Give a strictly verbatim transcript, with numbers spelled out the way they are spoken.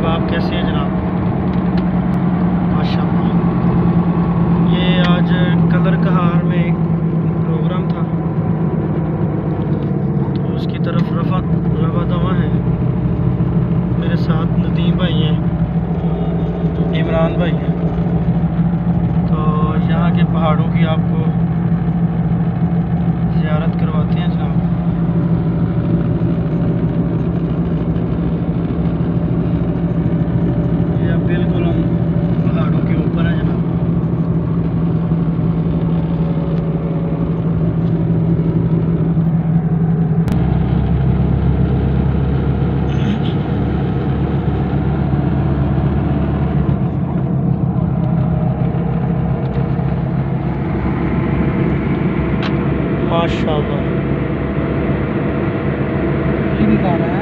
आप कैसे हैं जनाब? माशाअल्लाह। ये आज कलर कहार में प्रोग्राम था तो उसकी तरफ रफा रवा दवा है। मेरे साथ नदीम भाई हैं, इमरान भाई हैं। तो यहाँ के पहाड़ों की आपको ज़ियारत करवाते हैं जनाब। ये अब बिल्कुल हम पहाड़ों के ऊपर हैं जनाब। माशाअल्लाह। ये भी खा रहा है।